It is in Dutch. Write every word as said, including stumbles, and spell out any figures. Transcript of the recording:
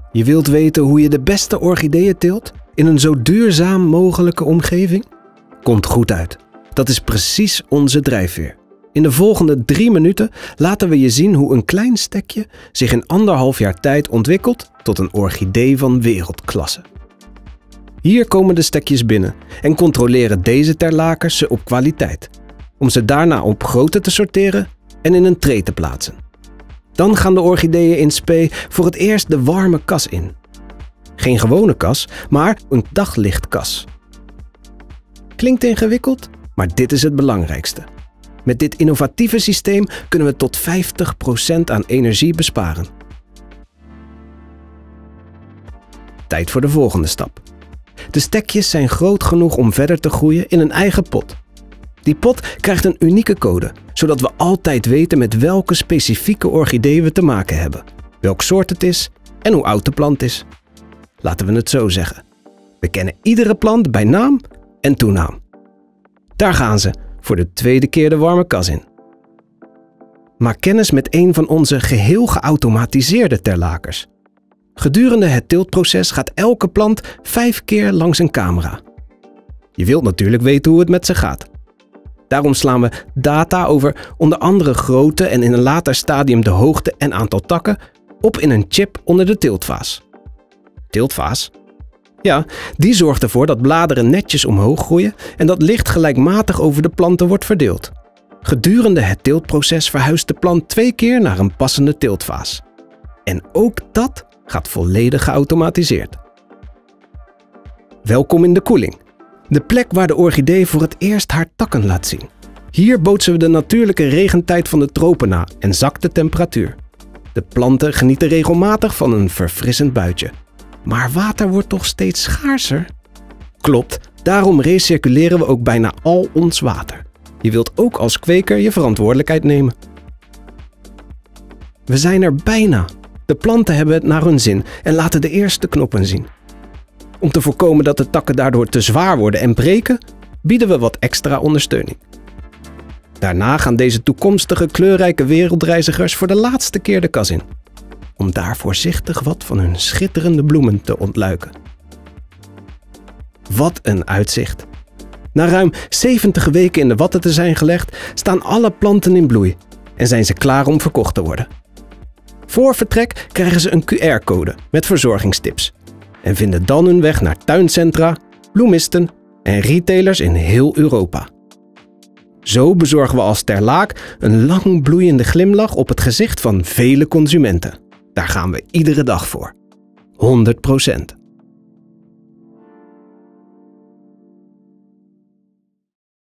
Je wilt weten hoe je de beste orchideeën teelt in een zo duurzaam mogelijke omgeving? Komt goed uit. Dat is precies onze drijfveer. In de volgende drie minuten laten we je zien hoe een klein stekje zich in anderhalf jaar tijd ontwikkelt tot een orchidee van wereldklasse. Hier komen de stekjes binnen en controleren deze terlakers ze op kwaliteit, om ze daarna op grootte te sorteren en in een tray te plaatsen. Dan gaan de orchideeën in spe voor het eerst de warme kas in. Geen gewone kas, maar een daglichtkas. Klinkt ingewikkeld, maar dit is het belangrijkste. Met dit innovatieve systeem kunnen we tot vijftig procent aan energie besparen. Tijd voor de volgende stap. De stekjes zijn groot genoeg om verder te groeien in een eigen pot. Die pot krijgt een unieke code, zodat we altijd weten met welke specifieke orchidee we te maken hebben, welk soort het is en hoe oud de plant is. Laten we het zo zeggen. We kennen iedere plant bij naam en toenaam. Daar gaan ze, voor de tweede keer de warme kas in. Maak kennis met een van onze geheel geautomatiseerde terlakers. Gedurende het teeltproces gaat elke plant vijf keer langs een camera. Je wilt natuurlijk weten hoe het met ze gaat. Daarom slaan we data over onder andere grootte en in een later stadium de hoogte en aantal takken op in een chip onder de teeltvaas. Teeltvaas? Ja, die zorgt ervoor dat bladeren netjes omhoog groeien en dat licht gelijkmatig over de planten wordt verdeeld. Gedurende het teeltproces verhuist de plant twee keer naar een passende teeltvaas. En ook dat gaat volledig geautomatiseerd. Welkom in de koeling. De plek waar de orchidee voor het eerst haar takken laat zien. Hier bootsen we de natuurlijke regentijd van de tropen na en zakt de temperatuur. De planten genieten regelmatig van een verfrissend buitje. Maar water wordt toch steeds schaarser? Klopt, daarom recirculeren we ook bijna al ons water. Je wilt ook als kweker je verantwoordelijkheid nemen. We zijn er bijna. De planten hebben het naar hun zin en laten de eerste knoppen zien. Om te voorkomen dat de takken daardoor te zwaar worden en breken, bieden we wat extra ondersteuning. Daarna gaan deze toekomstige kleurrijke wereldreizigers voor de laatste keer de kas in, om daar voorzichtig wat van hun schitterende bloemen te ontluiken. Wat een uitzicht! Na ruim zeventig weken in de watten te zijn gelegd, staan alle planten in bloei en zijn ze klaar om verkocht te worden. Voor vertrek krijgen ze een Q R-code met verzorgingstips en vinden dan hun weg naar tuincentra, bloemisten en retailers in heel Europa. Zo bezorgen we als Terlaak een lang bloeiende glimlach op het gezicht van vele consumenten. Daar gaan we iedere dag voor. honderd procent.